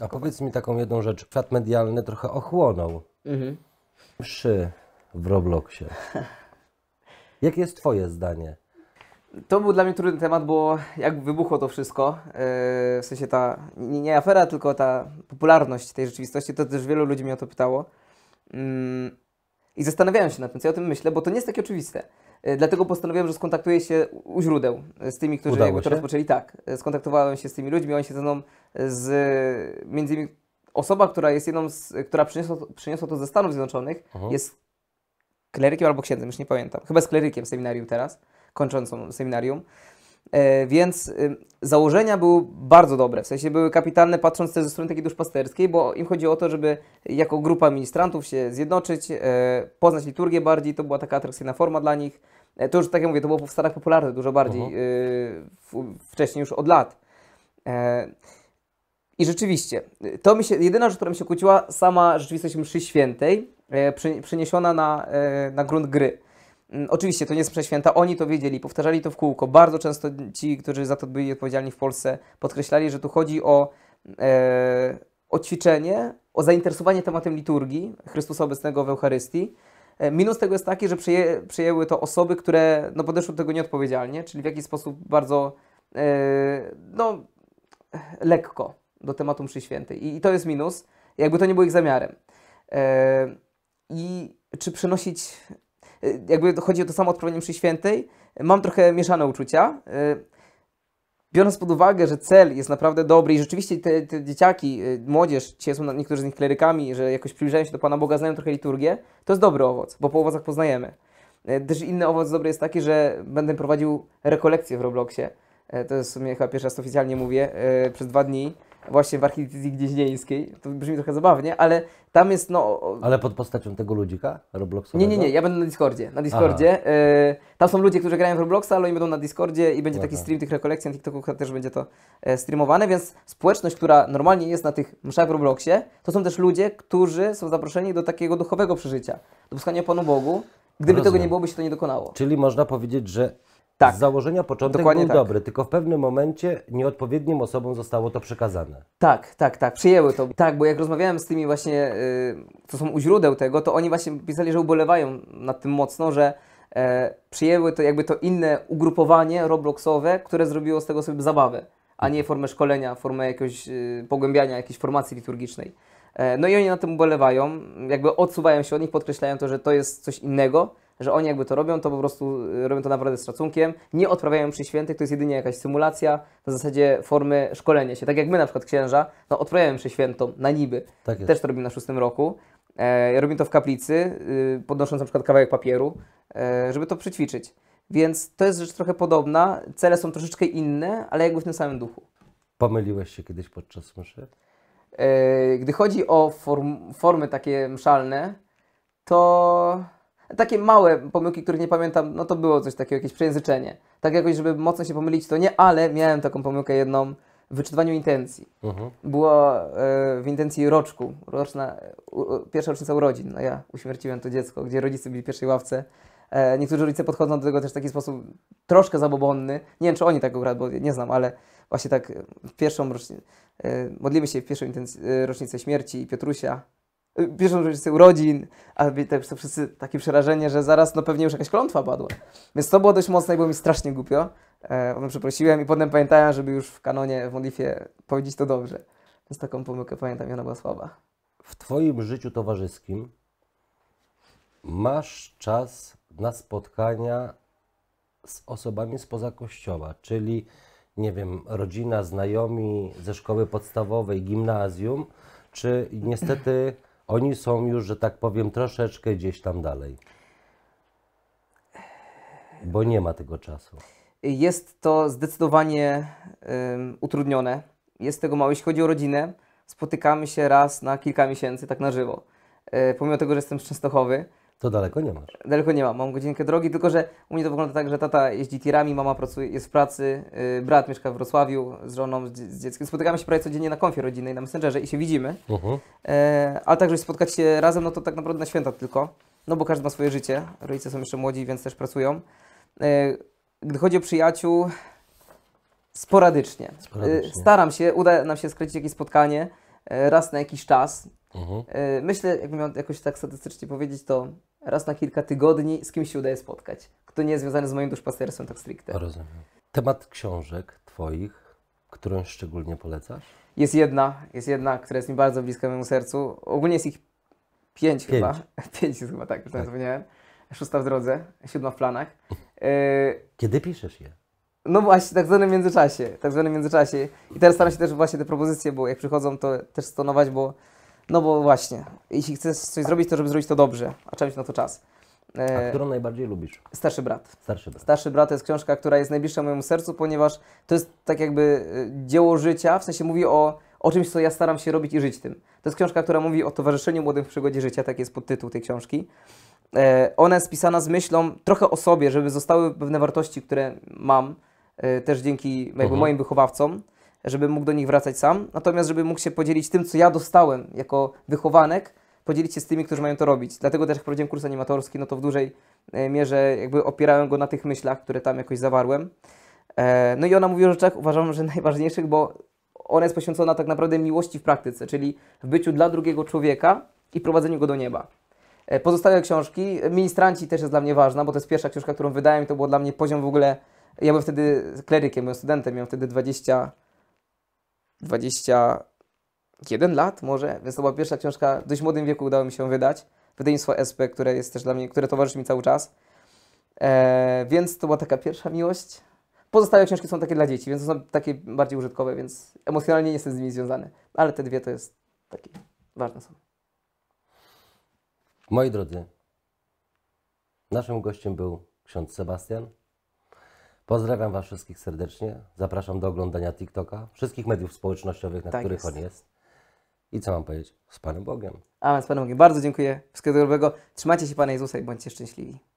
A powiedz mi taką jedną rzecz. Świat medialny trochę ochłonął. Mszy w Robloxie. Jakie jest twoje zdanie? To był dla mnie trudny temat, bo jak wybuchło to wszystko, w sensie ta, nie afera, tylko ta popularność tej rzeczywistości, to też wielu ludzi mnie o to pytało. I zastanawiałem się nad tym, co ja o tym myślę, bo to nie jest takie oczywiste. Dlatego postanowiłem, że skontaktuję się u źródeł z tymi, którzy jakby to rozpoczęli. Tak, skontaktowałem się z tymi ludźmi, oni się ze mną między innymi osoba, która jest jedną która przyniosła to ze Stanów Zjednoczonych, jest klerykiem albo księdzem, już nie pamiętam. Chyba jest klerykiem w seminarium teraz, kończącą seminarium. Więc założenia były bardzo dobre, w sensie były kapitalne, patrząc też ze strony takiej duszpasterskiej, bo im chodzi o to, żeby jako grupa ministrantów się zjednoczyć, poznać liturgię bardziej, to była taka atrakcyjna forma dla nich. To już, tak jak mówię, to było w Stanach popularne dużo bardziej, wcześniej już od lat. I rzeczywiście, jedyna rzecz, która mi się kłóciła, sama rzeczywistość mszy świętej, przeniesiona na grunt gry. Oczywiście to nie jest msza święta, oni to wiedzieli, powtarzali to w kółko. Bardzo często ci, którzy za to byli odpowiedzialni w Polsce, podkreślali, że tu chodzi o ćwiczenie, o zainteresowanie tematem liturgii Chrystusa obecnego w Eucharystii. Minus tego jest taki, że przyjęły to osoby, które podeszły do tego nieodpowiedzialnie, czyli w jakiś sposób bardzo lekko do tematu mszy świętej. I to jest minus, jakby to nie było ich zamiarem. I czy przenosić... Jakby chodzi o to samo odprawienie mszy świętej, mam trochę mieszane uczucia. Biorąc pod uwagę, że cel jest naprawdę dobry i rzeczywiście te dzieciaki, młodzież, dzisiaj są niektórzy z nich klerykami, że jakoś przybliżają się do Pana Boga, znają trochę liturgię, to jest dobry owoc, bo po owocach poznajemy. Też inny owoc dobry jest taki, że będę prowadził rekolekcję w Robloxie. To jest w sumie chyba pierwszy raz oficjalnie mówię, przez 2 dni. Właśnie w archidiecezji gnieźnieńskiej. To brzmi trochę zabawnie, ale tam jest Ale pod postacią tego ludzika Robloxowego? Nie, ja będę na Discordzie. Tam są ludzie, którzy grają w Robloxa, ale oni będą na Discordzie i będzie taki stream tych rekolekcji, na TikToku też będzie to streamowane, więc społeczność, która normalnie jest na tych mszach w Robloxie, to są też ludzie, którzy są zaproszeni do takiego duchowego przeżycia, do posłuchania Panu Bogu. Gdyby tego nie byłoby, się to nie dokonało. Czyli można powiedzieć, że tak. Z założenia początek był dobry, tylko w pewnym momencie nieodpowiednim osobom zostało to przekazane. Tak, przyjęły to. Tak, bo jak rozmawiałem z tymi właśnie, co są u źródeł tego, to oni właśnie pisali, że ubolewają nad tym mocno, że przyjęły to jakby to inne ugrupowanie robloxowe, które zrobiło z tego sobie zabawę, a nie formę szkolenia, formę jakiegoś pogłębiania jakiejś formacji liturgicznej. No i oni na tym ubolewają, jakby odsuwają się od nich, podkreślają to, że to jest coś innego, że oni jakby to robią, to po prostu robią to naprawdę z szacunkiem, nie odprawiają mszy świętych, to jest jedynie jakaś symulacja, na zasadzie formy szkolenia się. Tak jak my na przykład księża, odprawiają mszę świętą na niby, też to robimy na 6. roku. Robimy to w kaplicy, podnosząc na przykład kawałek papieru, żeby to przećwiczyć. Więc to jest rzecz trochę podobna, cele są troszeczkę inne, ale jakby w tym samym duchu. Pomyliłeś się kiedyś podczas mszy? Gdy chodzi o formy takie mszalne, to takie małe pomyłki, których nie pamiętam, no to było coś takiego, jakieś przejęzyczenie. Tak jakoś, żeby mocno się pomylić, to nie, ale miałem taką pomyłkę jedną w wyczytywaniu intencji. Było w intencji roczku, pierwsza rocznica urodzin. No ja uśmierciłem to dziecko, gdzie rodzice byli w pierwszej ławce. Niektórzy rodzice podchodzą do tego też w taki sposób troszkę zabobonny. Nie wiem, czy oni tak akurat, bo nie znam, ale właśnie tak w pierwszą rocznicę, modlimy się w pierwszą rocznicę śmierci Piotrusia, pierwszą rocznicę urodzin, a to wszyscy takie przerażenie, że zaraz pewnie już jakaś klątwa padła. Więc to było dość mocne i było mi strasznie głupio. Potem przeprosiłem i potem pamiętałem, żeby już w kanonie, w modlitwie powiedzieć to dobrze. Więc taką pomyłkę pamiętam i ona była słaba. W Twoim życiu towarzyskim masz czas na spotkania z osobami spoza Kościoła, czyli nie wiem, rodzina, znajomi ze szkoły podstawowej, gimnazjum, czy niestety oni są już, że tak powiem, troszeczkę gdzieś tam dalej? Bo nie ma tego czasu. Jest to zdecydowanie utrudnione. Jest tego mało. Jeśli chodzi o rodzinę, spotykamy się raz na kilka miesięcy, tak na żywo. Pomimo tego, że jestem z Częstochowy. To daleko nie masz? Daleko nie mam. Mam godzinkę drogi, tylko że u mnie to wygląda tak, że tata jeździ tirami, mama pracuje, jest w pracy, brat mieszka w Wrocławiu z żoną, z dzieckiem. Spotykamy się prawie codziennie na konfie rodzinnej, na Messengerze i się widzimy. Ale tak, żeby spotkać się razem, no to tak naprawdę na święta tylko. No bo każdy ma swoje życie. Rodzice są jeszcze młodzi, więc też pracują. Gdy chodzi o przyjaciół, sporadycznie. Staram się, uda nam się skręcić jakieś spotkanie. raz na jakiś czas. Mhm. Myślę, jakbym miał jakoś tak statystycznie powiedzieć, to raz na kilka tygodni z kimś się udaje spotkać, kto nie jest związany z moim duszpasterstwem tak stricte. Rozumiem. Temat książek Twoich, którą szczególnie polecasz? Jest jedna, która jest mi bardzo bliska memu sercu. Ogólnie jest ich 5 chyba. 5 jest chyba, tak, już tak. Zapomniałem. 6 w drodze, 7 w planach. Kiedy piszesz je? No właśnie, tak zwanym międzyczasie. I teraz staram się też właśnie te propozycje, bo jak przychodzą, to też stonować, bo właśnie, jeśli chcesz coś zrobić, to żeby zrobić to dobrze, a trzeba mieć na to czas. A którą najbardziej lubisz? Starszy brat. Starszy brat. Starszy brat to jest książka, która jest najbliższa mojemu sercu, ponieważ to jest tak jakby dzieło życia, w sensie mówi o czymś, co ja staram się robić i żyć tym. To jest książka, która mówi o towarzyszeniu młodym w przygodzie życia, tak jest podtytuł tej książki. Ona jest pisana z myślą trochę o sobie, żeby zostały pewne wartości, które mam, też dzięki jakby moim wychowawcom, żeby mógł do nich wracać sam, natomiast żeby mógł się podzielić tym, co ja dostałem jako wychowanek, podzielić się z tymi, którzy mają to robić. Dlatego też jak prowadziłem kurs animatorski, no to w dużej mierze jakby opierałem go na tych myślach, które tam jakoś zawarłem. No i ona mówi o rzeczach, uważam, że najważniejszych, bo ona jest poświęcona tak naprawdę miłości w praktyce, czyli w byciu dla drugiego człowieka i prowadzeniu go do nieba. Pozostałe książki, Ministranci też jest dla mnie ważna, bo to jest pierwsza książka, którą wydałem i to było dla mnie poziom w ogóle, ja byłem wtedy klerykiem, byłem studentem, miałem wtedy 21 lat może, więc to była pierwsza książka, w dość młodym wieku udało mi się wydać. Wydawnictwo SP, które jest też dla mnie, które towarzyszy mi cały czas. Więc to była taka pierwsza miłość. Pozostałe książki są takie dla dzieci, więc to są takie bardziej użytkowe, więc emocjonalnie nie jestem z nimi związany. Ale te dwie to jest takie ważne są. Moi drodzy, naszym gościem był ksiądz Sebastian. Pozdrawiam Was wszystkich serdecznie. Zapraszam do oglądania TikToka, wszystkich mediów społecznościowych, na Tak których jest. on jest. I co mam powiedzieć? Z Panem Bogiem. Amen, z Panem Bogiem. Bardzo dziękuję. Wszystkiego dobrego. Trzymajcie się Pana Jezusa i bądźcie szczęśliwi.